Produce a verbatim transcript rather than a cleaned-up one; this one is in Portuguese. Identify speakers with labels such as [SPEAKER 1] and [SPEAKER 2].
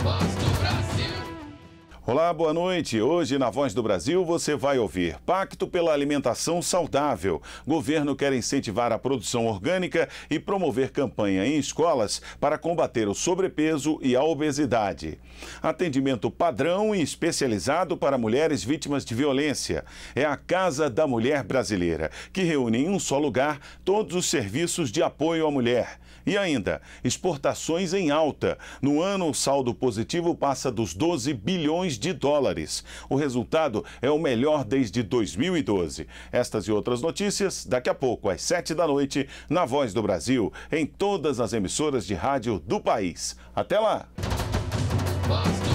[SPEAKER 1] Voz do Brasil.
[SPEAKER 2] Olá, boa noite. Hoje na Voz do Brasil você vai ouvir Pacto pela Alimentação Saudável. Governo quer incentivar a produção orgânica e promover campanha em escolas para combater o sobrepeso e a obesidade. Atendimento padrão e especializado para mulheres vítimas de violência. É a Casa da Mulher Brasileira, que reúne em um só lugar todos os serviços de apoio à mulher. E ainda, exportações em alta. No ano, o saldo positivo passa dos doze bilhões de dólares. O resultado é o melhor desde dois mil e doze. Estas e outras notícias, daqui a pouco, às sete da noite, na Voz do Brasil, em todas as emissoras de rádio do país. Até lá!
[SPEAKER 1] Voz do